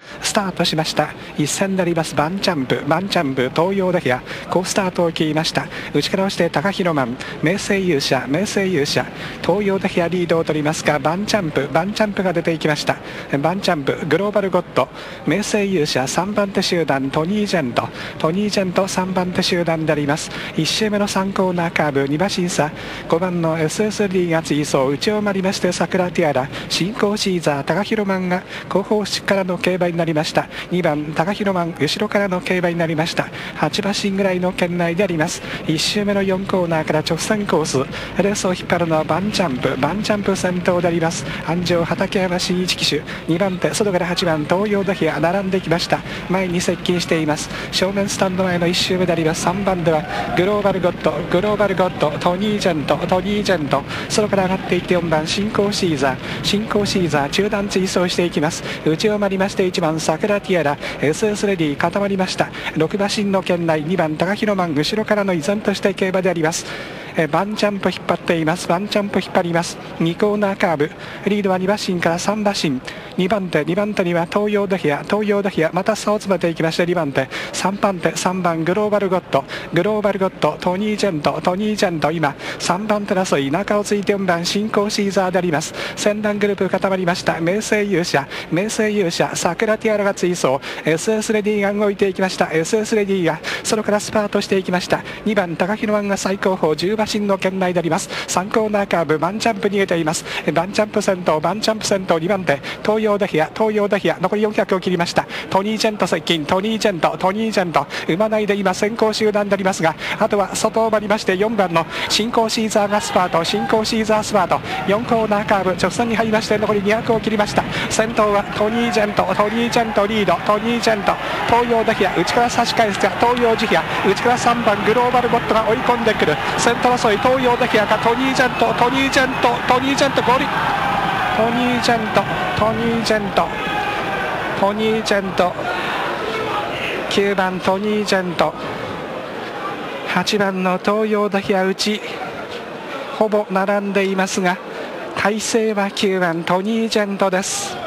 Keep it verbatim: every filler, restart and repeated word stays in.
スタートしました。一戦になります。バンチャンプバンチャンプ東洋ダヒア好スタートを切りました。内から押して高広マン明生勇者明生勇者東洋ダヒアリードを取りますが、バンチャンプバンチャンプが出ていきました。バンチャンプグローバルゴッド明生勇者さんばん手集団トニージェントトニージェントさんばん手集団であります。いち周目のさんコーナーカーブに馬審査ごばんの エスエスディー が追走内を回りまして、桜ティアラ進行シーザー高広マンが後方からの競馬になりました。にばん高広マン後ろからの競馬になりました。はち馬身ぐらいの圏内であります。いち周目のよんコーナーから直線コース、レースを引っ張るのはバンチャンプバンチャンプ先頭であります。安城畠山新一騎手にばん手外からはちばん東洋ダヒア並んできました。前に接近しています。正面スタンド前のいち周目であります。さんばんではグローバルゴッドグローバルゴッドトニージェントトニージェント外から上がっていってよんばん進行シーザー進行シーザー中段追走していきます。内を回りましていちばん桜ティアラ エスエス レディ固まりました。ろく馬身の圏内にばん高広マン後ろからの依然として競馬であります。えバンチャンプ引っ張っています。バンチャンプ引っ張ります。にコーナーカーブリードはに馬身からさん馬身にばん手にばん手には東洋ダヒア東洋ダヒアまた差を詰めていきましてにばん手さんばん手さんばんグローバルゴッドグローバルゴッドトニージェントトニージェント今さんばん手争い中をついてよんばん進行シーザーであります。先団グループ固まりました。明生勇者明生勇者桜ティアラが追走 エスエス レディが動いていきました。 エスエス レディがそれからスパートしていきました。にばん高広マンが最高峰じゅう馬身の圏内であります。さんコーナーカーブバンチャンプ逃げています。バンチャンプ先頭バンチャンプ先頭にばん手東洋ダヒア東洋ダヒア残りよんひゃくを切りました。トニージェント接近トニージェントトニージェント馬内で今先行集団でありますが、あとは外を回りましてよんばんの進行シーザーがスパート進行シーザースパートよんコーナーカーブ直線に入りまして残りにひゃくを切りました。先頭はトニージェントトニージェントリードトニージェント東洋ダヒア内から差し返すが東洋ジヒア内からさんばんグローバルゴッドが追い込んでくる。先頭争い東洋ダヒアかトニージェントトニージェントトニージェント合流トニージェントトニージェントトニージェントきゅうばんトニージェントはちばんの東洋ダヒア内ほぼ並んでいますが、体勢はきゅうばんトニージェントです。